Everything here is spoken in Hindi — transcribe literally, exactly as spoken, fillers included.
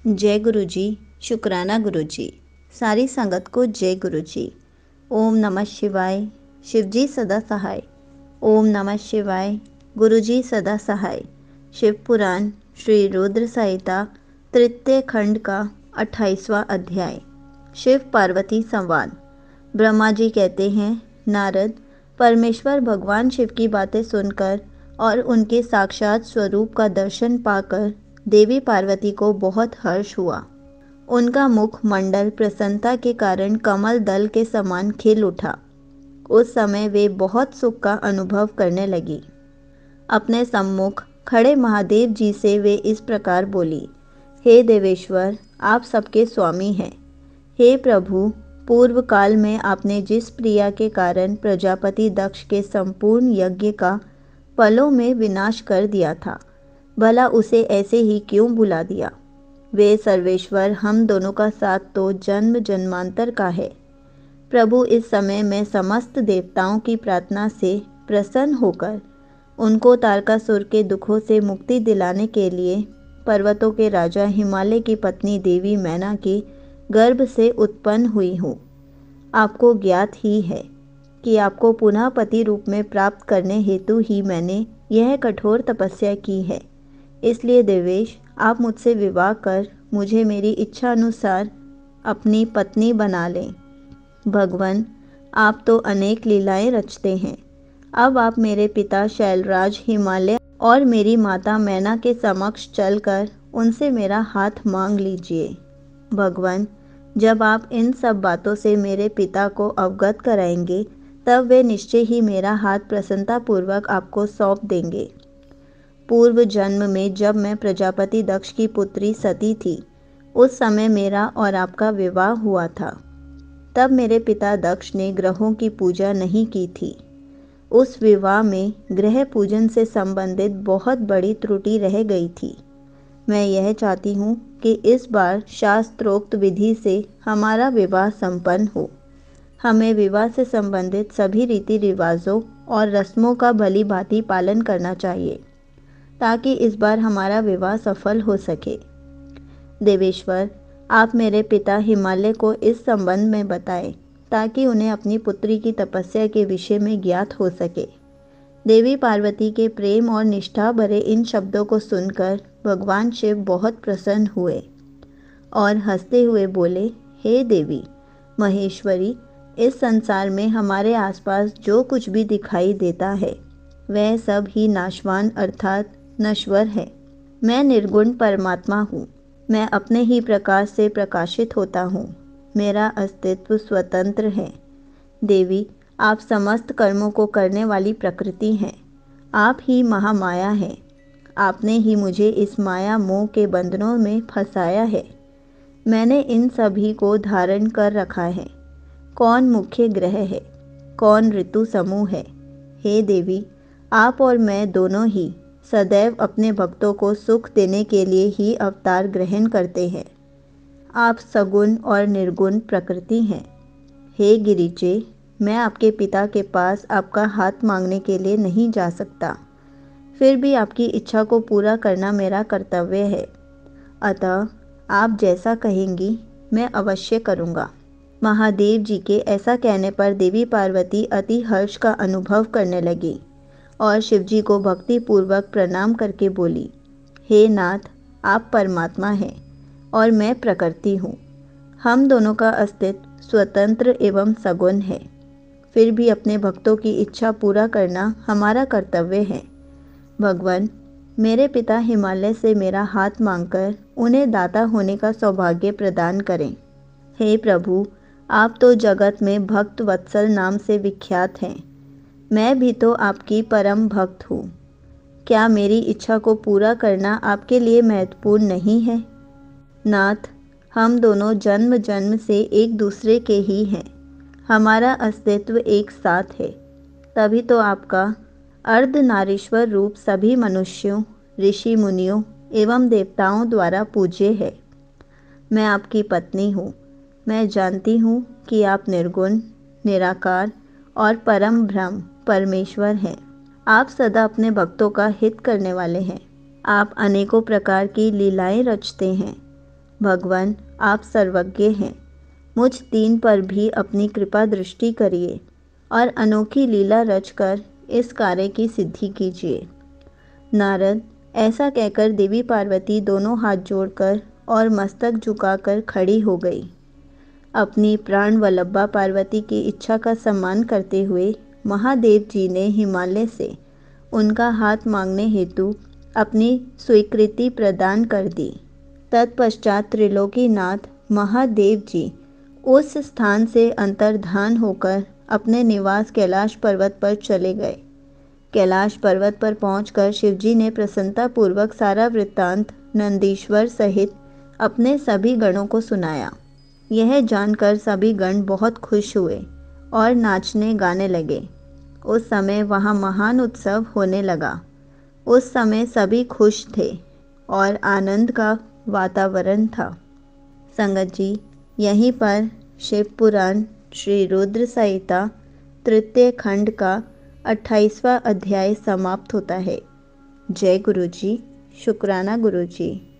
जय गुरु जी। शुक्राना गुरु जी। सारी संगत को जय गुरु जी। ओम नमः शिवाय। शिव जी सदा सहाय। ओम नमः शिवाय। गुरु जी सदा सहाय। शिव पुराण श्री रुद्र संहिता तृतीय खंड का अट्ठाईसवां अध्याय। शिव पार्वती संवाद। ब्रह्मा जी कहते हैं, नारद, परमेश्वर भगवान शिव की बातें सुनकर और उनके साक्षात स्वरूप का दर्शन पाकर देवी पार्वती को बहुत हर्ष हुआ। उनका मुख मंडल प्रसन्नता के कारण कमल दल के समान खिल उठा। उस समय वे बहुत सुख का अनुभव करने लगी। अपने सम्मुख खड़े महादेव जी से वे इस प्रकार बोली, हे देवेश्वर, आप सबके स्वामी हैं। हे प्रभु, पूर्व काल में आपने जिस प्रिया के कारण प्रजापति दक्ष के संपूर्ण यज्ञ का पलों में विनाश कर दिया था, भला उसे ऐसे ही क्यों भुला दिया। वे सर्वेश्वर हम दोनों का साथ तो जन्म जन्मांतर का है। प्रभु, इस समय मैं समस्त देवताओं की प्रार्थना से प्रसन्न होकर उनको तारकासुर के दुखों से मुक्ति दिलाने के लिए पर्वतों के राजा हिमालय की पत्नी देवी मैना के गर्भ से उत्पन्न हुई हूँ। आपको ज्ञात ही है कि आपको पुनः पति रूप में प्राप्त करने हेतु ही मैंने यह कठोर तपस्या की है। इसलिए देवेश, आप मुझसे विवाह कर मुझे मेरी इच्छा अनुसार अपनी पत्नी बना लें। भगवान, आप तो अनेक लीलाएं रचते हैं। अब आप मेरे पिता शैलराज हिमालय और मेरी माता मैना के समक्ष चलकर उनसे मेरा हाथ मांग लीजिए। भगवान, जब आप इन सब बातों से मेरे पिता को अवगत कराएंगे, तब वे निश्चय ही मेरा हाथ प्रसन्नतापूर्वक आपको सौंप देंगे। पूर्व जन्म में जब मैं प्रजापति दक्ष की पुत्री सती थी, उस समय मेरा और आपका विवाह हुआ था। तब मेरे पिता दक्ष ने ग्रहों की पूजा नहीं की थी। उस विवाह में ग्रह पूजन से संबंधित बहुत बड़ी त्रुटि रह गई थी। मैं यह चाहती हूँ कि इस बार शास्त्रोक्त विधि से हमारा विवाह संपन्न हो। हमें विवाह से संबंधित सभी रीति रिवाजों और रस्मों का भली भांति पालन करना चाहिए, ताकि इस बार हमारा विवाह सफल हो सके। देवेश्वर, आप मेरे पिता हिमालय को इस संबंध में बताएं, ताकि उन्हें अपनी पुत्री की तपस्या के विषय में ज्ञात हो सके। देवी पार्वती के प्रेम और निष्ठा भरे इन शब्दों को सुनकर भगवान शिव बहुत प्रसन्न हुए और हंसते हुए बोले, हे देवी महेश्वरी, इस संसार में हमारे आसपास जो कुछ भी दिखाई देता है वह सब ही नाशवान अर्थात नश्वर है। मैं निर्गुण परमात्मा हूँ। मैं अपने ही प्रकाश से प्रकाशित होता हूँ। मेरा अस्तित्व स्वतंत्र है। देवी, आप समस्त कर्मों को करने वाली प्रकृति हैं। आप ही महामाया हैं। आपने ही मुझे इस माया मोह के बंधनों में फंसाया है। मैंने इन सभी को धारण कर रखा है। कौन मुख्य ग्रह है, कौन ऋतु समूह है। हे देवी, आप और मैं दोनों ही सदैव अपने भक्तों को सुख देने के लिए ही अवतार ग्रहण करते हैं। आप सगुण और निर्गुण प्रकृति हैं। हे गिरिजे, मैं आपके पिता के पास आपका हाथ मांगने के लिए नहीं जा सकता, फिर भी आपकी इच्छा को पूरा करना मेरा कर्तव्य है। अतः आप जैसा कहेंगी मैं अवश्य करूँगा। महादेव जी के ऐसा कहने पर देवी पार्वती अति हर्ष का अनुभव करने लगी और शिवजी को भक्ति पूर्वक प्रणाम करके बोली, हे नाथ, आप परमात्मा हैं और मैं प्रकृति हूँ। हम दोनों का अस्तित्व स्वतंत्र एवं सगुण है, फिर भी अपने भक्तों की इच्छा पूरा करना हमारा कर्तव्य है। भगवान, मेरे पिता हिमालय से मेरा हाथ मांगकर उन्हें दाता होने का सौभाग्य प्रदान करें। हे प्रभु, आप तो जगत में भक्त वत्सल नाम से विख्यात हैं। मैं भी तो आपकी परम भक्त हूँ। क्या मेरी इच्छा को पूरा करना आपके लिए महत्वपूर्ण नहीं है? नाथ, हम दोनों जन्म जन्म से एक दूसरे के ही हैं। हमारा अस्तित्व एक साथ है। तभी तो आपका अर्धनारीश्वर रूप सभी मनुष्यों, ऋषि मुनियों एवं देवताओं द्वारा पूज्य है। मैं आपकी पत्नी हूँ। मैं जानती हूँ कि आप निर्गुण, निराकार और परम ब्रह्म परमेश्वर हैं। आप सदा अपने भक्तों का हित करने वाले हैं। आप अनेकों प्रकार की लीलाएं रचते हैं। भगवान आप सर्वज्ञ हैं, मुझ दीन पर भी अपनी कृपा दृष्टि करिए और अनोखी लीला रचकर इस कार्य की सिद्धि कीजिए। नारद ऐसा कहकर देवी पार्वती दोनों हाथ जोड़कर और मस्तक झुकाकर खड़ी हो गई। अपनी प्राण वल्लभा पार्वती की इच्छा का सम्मान करते हुए महादेव जी ने हिमालय से उनका हाथ मांगने हेतु अपनी स्वीकृति प्रदान कर दी। तत्पश्चात त्रिलोकीनाथ महादेव जी उस स्थान से अंतर्धान होकर अपने निवास कैलाश पर्वत पर चले गए। कैलाश पर्वत पर पहुंचकर शिवजी ने प्रसन्नतापूर्वक सारा वृत्तांत नंदीश्वर सहित अपने सभी गणों को सुनाया। यह जानकर सभी गण बहुत खुश हुए और नाचने गाने लगे। उस समय वहाँ महान उत्सव होने लगा। उस समय सभी खुश थे और आनंद का वातावरण था। संगत जी, यहीं पर शिव पुराण श्री रुद्र संहिता तृतीय खंड का अट्ठाईसवां अध्याय समाप्त होता है। जय गुरु जी। शुक्राना गुरु जी।